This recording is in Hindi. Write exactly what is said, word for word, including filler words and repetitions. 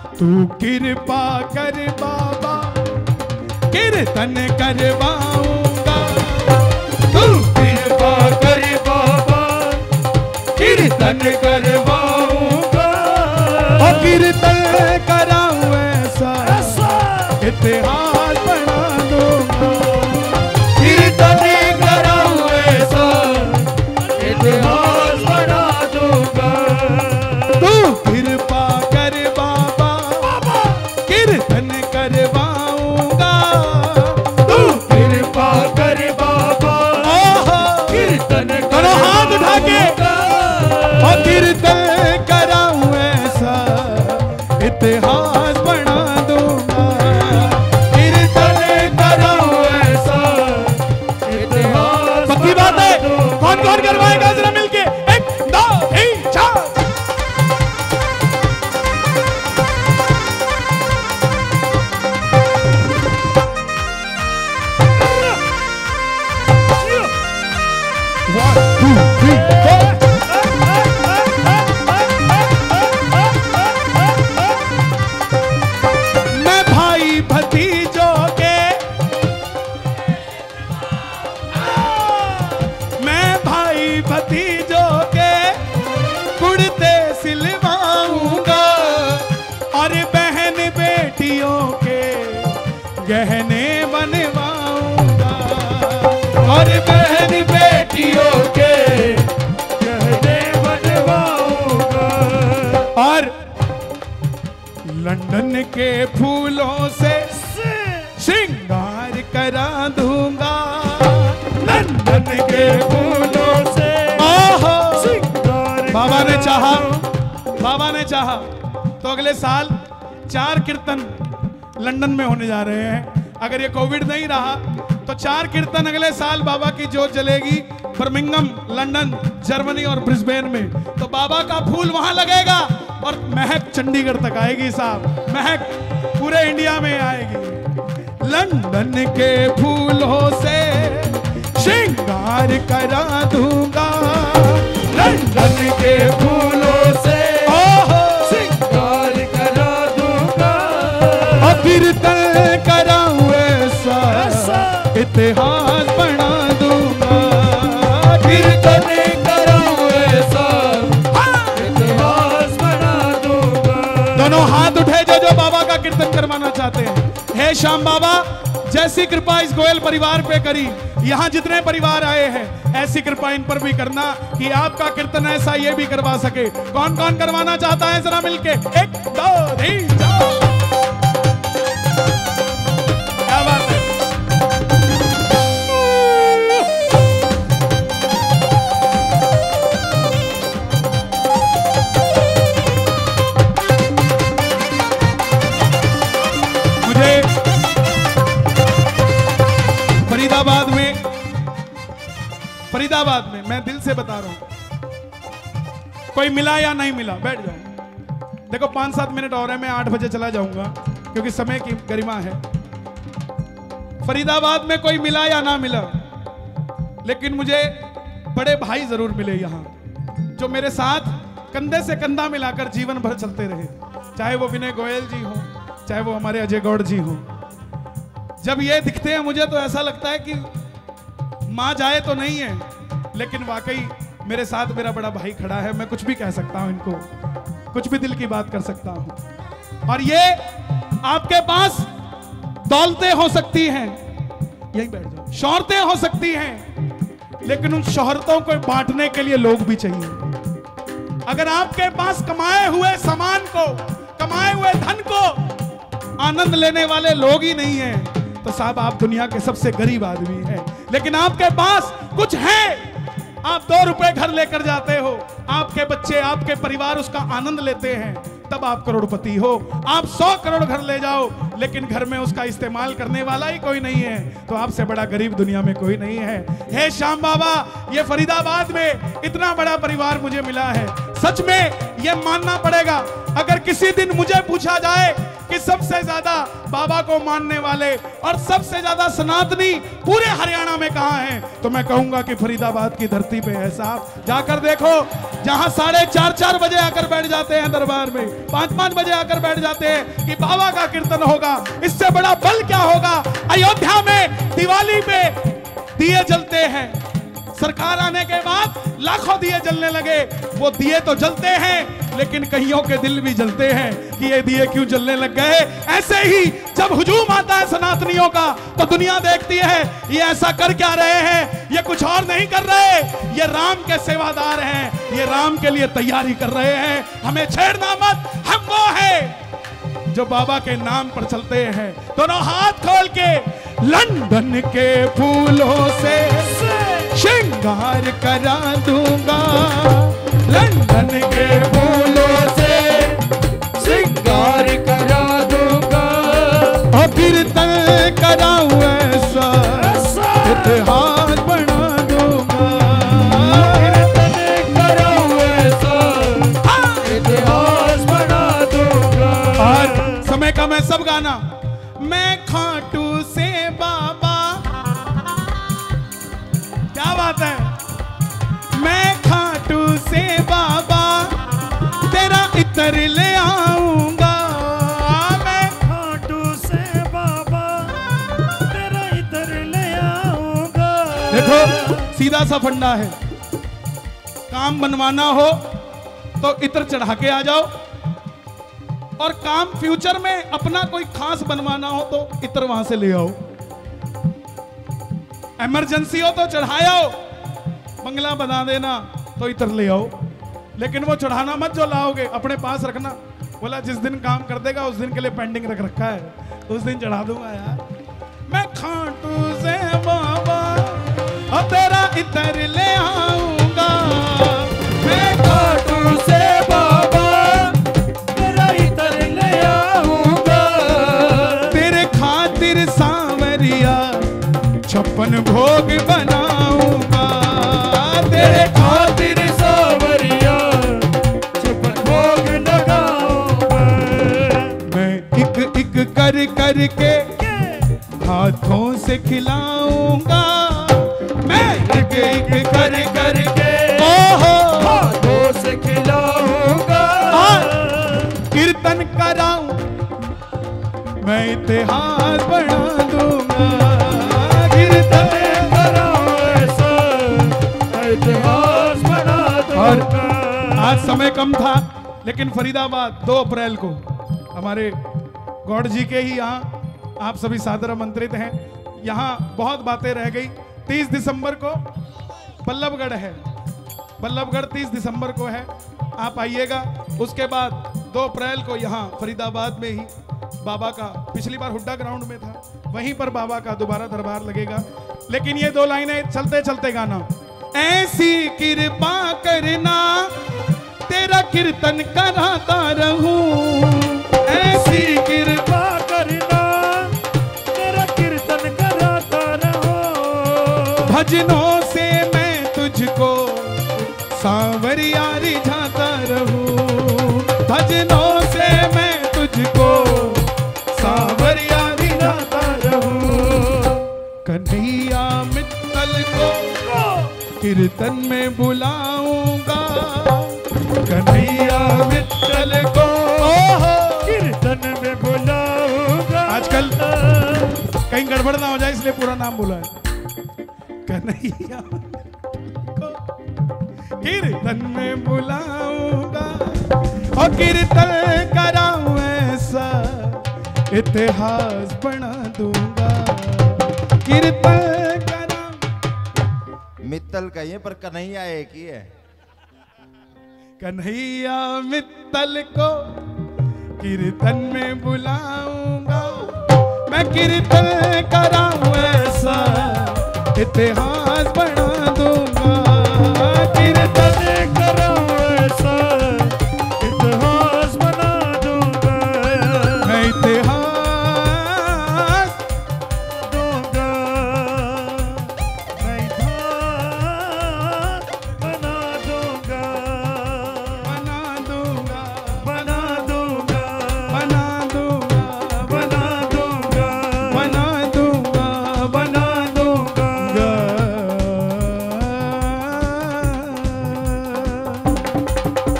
तू कृपा कर बाबा कीर्तन करवाऊंगा, तू कृपा कर बाबा कीर्तन करवाऊंगा, और कीर्तन कराऊं ऐसा इतिहास बना दूंगा, कीर्तन कराऊं ऐसा इतिहास बना दूंगा। तू कृपा कर बाबा कीर्तन करवाऊंगा, तू कृपा कर बाबा कीर्तन करो हाथ उठा के, करवाऊंगा, और कीर्तन कराऊं ऐसा इतिहास बना दूंगा, कीर्तन कराऊं ऐसा इतिहास पक्की बात है। बना दूंगा। कौन कौन करवाएगा जरा मिलके, एक दो तीन चार। One, two, three, four. मैं भाई भतीजों के, मैं भाई भतीजों के कुर्ते सिलवाऊंगा, और बहन बेटियों के गहने बनवाऊंगा, और बहन बेटियों के गहने बनवाऊंगा, और लंदन के फूलों से श्रृंगार करा दूंगा, लंदन के फूलों से ओहो। श्रृंगार बाबा ने करा चाहा, दूंगा। बाबा ने चाहा तो अगले साल चार कीर्तन लंदन में होने जा रहे हैं। अगर ये कोविड नहीं रहा तो चार कीर्तन अगले साल बाबा की जोत जलेगी बर्मिंघम, लंदन, जर्मनी और ब्रिस्बेन में। तो बाबा का फूल वहां लगेगा और महक चंडीगढ़ तक आएगी साहब, महक पूरे इंडिया में आएगी। लंदन के फूलों से श्रृंगार करा दूंगा, लंदन के फूलों से ओहो। श्रृंगार करा दूंगा, और कीर्तन कराऊं ऐसा इतिहास बना दूंगा, कीर्तन कराऊं ऐसा इतिहास बना दूंगा। दोनों हाथ उठे जो जो बाबा का कीर्तन करवाना चाहते हैं। हे श्याम बाबा, जैसी कृपा इस गोयल परिवार पे करी, यहाँ जितने परिवार आए हैं ऐसी कृपा इन पर भी करना कि आपका कीर्तन ऐसा ये भी करवा सके। कौन कौन करवाना चाहता है जरा मिलके, एक दो तीन चार। क्या बात है। मुझे फरीदाबाद में फरीदाबाद में मैं दिल से बता रहा हूं, कोई मिला या नहीं मिला, बैठ जाओ। देखो पांच सात मिनट और है, मैं आठ बजे चला जाऊंगा क्योंकि समय की गरिमा है। फरीदाबाद में कोई मिला या ना मिला, लेकिन मुझे बड़े भाई जरूर मिले यहाँ, जो मेरे साथ कंधे से कंधा मिलाकर जीवन भर चलते रहे। चाहे वो विनय गोयल जी हो, चाहे वो हमारे अजय गौड़ जी हो। जब ये दिखते हैं मुझे तो ऐसा लगता है कि माँ जाए तो नहीं है, लेकिन वाकई मेरे साथ मेरा बड़ा भाई खड़ा है। मैं कुछ भी कह सकता हूं इनको, कुछ भी दिल की बात कर सकता हूं। और ये आपके पास दौलतें हो सकती हैं, यही बैठ जाओ, शोहरतें हो सकती हैं, लेकिन उन शोहरतों को बांटने के लिए लोग भी चाहिए। अगर आपके पास कमाए हुए सामान को, कमाए हुए धन को आनंद लेने वाले लोग ही नहीं हैं, तो साहब आप दुनिया के सबसे गरीब आदमी हैं। लेकिन आपके पास कुछ है, आप दो रुपए घर लेकर जाते हो, आपके बच्चे, आपके परिवार उसका आनंद लेते हैं, तब आप करोड़पति हो। आप सौ करोड़ घर ले जाओ, लेकिन घर में उसका इस्तेमाल करने वाला ही कोई नहीं है, तो आपसे बड़ा गरीब दुनिया में कोई नहीं है। हे श्याम बाबा, ये फरीदाबाद में इतना बड़ा परिवार मुझे मिला है। सच में ये मानना पड़ेगा अगर किसी दिन मुझे पूछा जाए कि सबसे ज्यादा बाबा को मानने वाले और सबसे ज्यादा सनातनी पूरे हरियाणा में कहां हैं, तो मैं कहूंगा कि फरीदाबाद की धरती पे है साहब। जाकर देखो, जहां साढ़े चार चार बजे आकर बैठ जाते हैं दरबार में, पांच पांच बजे आकर बैठ जाते हैं कि बाबा का कीर्तन होगा, इससे बड़ा बल क्या होगा। अयोध्या में दिवाली पे दिए जलते हैं, सरकार आने के बाद लाखों दिए जलने लगे। वो दिए तो जलते हैं लेकिन कईयों के दिल भी जलते हैं कि ये दिए क्यों जलने लग गए। ऐसे ही जब हुजूम आता है सनातनियों का तो दुनिया देखती है ये ऐसा कर क्या रहे हैं, ये कुछ और नहीं कर रहे, ये राम के सेवादार हैं, ये राम के लिए तैयारी कर रहे हैं, हमें छेड़ना मत। हम वो है जो बाबा के नाम पर चलते हैं। दोनों हाथ खोल के लंदन के फूलों से श्रृंगार करा दूंगा, लंदन के फूलों से श्रृंगार करा दूंगा, और कीर्तन कराऊं ऐसा इतिहास बना दूंगा, कीर्तन कराऊं ऐसा इतिहास बना दूंगा। और समय का मैं सब गाना, मैं खाटू से बाबा, क्या बात है, मैं खाटू से बाबा तेरा इतर ले आऊंगा, मैं खाटू से बाबा तेरा इतर ले आऊंगा। देखो सीधा सा फंडा है, काम बनवाना हो तो इतर चढ़ा के आ जाओ, और काम फ्यूचर में अपना कोई खास बनवाना हो तो इतर वहां से ले आओ। इमरजेंसी हो तो चढ़ाओ, बंगला बना देना तो इतर ले आओ, लेकिन वो चढ़ाना मत जो लाओगे, अपने पास रखना। बोला जिस दिन काम कर देगा उस दिन के लिए पेंडिंग रख रखा है, उस दिन चढ़ा दूंगा यार। मैं खाटू से बाबा और तेरा इतर ले आऊंगा, मैं खाटू से बाबा तेरा इतर ले आऊंगा, तेरे खातिर सांवरिया छप्पन भोग बनाऊंगा, तेरे खातिर सांवरिया छप्पन भोग लगाऊंगा। मैं एक एक कर कर के हाथों से खिलाऊंगा, मैं एक एक कर कर के ओहो हाथों से खिलाऊंगा, कीर्तन कराऊं मैं इतिहास बना दूंगा, कीर्तन कराऊं ऐसा इतिहास बना और दूंगा। आज समय कम था लेकिन फरीदाबाद दो अप्रैल को हमारे गौड़ जी के ही यहाँ आप सभी सादर आमंत्रित हैं। यहाँ बहुत बातें रह गई। तीस दिसंबर को बल्लभगढ़ है, बल्लभगढ़ तीस दिसंबर को है, आप आइएगा। उसके बाद दो अप्रैल को यहाँ फरीदाबाद में ही बाबा का, पिछली बार हुड्डा ग्राउंड में था, वहीं पर बाबा का दोबारा दरबार लगेगा। लेकिन ये दो लाइनें चलते चलते गाना, ऐसी कृपा करना तेरा कीर्तन कराता रहूं, ऐसी कृपा करना तेरा कीर्तन कराता रहो, भजनों से मैं तुझको सांवरिया रिझाता रहूं, भजनों से मैं तुझको सांवरिया रिझाता रहूं, कन्हैया मित्तल को कीर्तन में बुलाऊंगा, कन्हैया मित्तल को कीर्तन में बुलाऊंगा। आजकल कहीं गड़बड़ ना हो जाए इसलिए पूरा नाम बोला है, कन्हैया को कीर्तन में बुलाऊंगा, और कीर्तन कराऊं ऐसा इतिहास बना दूंगा, कीर्तन कराऊं। मित्तल कहिए पर कन्हैया एक ही है। कन्हैया मित्तल को कीर्तन में बुलाऊंगा, मैं कीर्तन कराऊं ऐसा इतिहास बना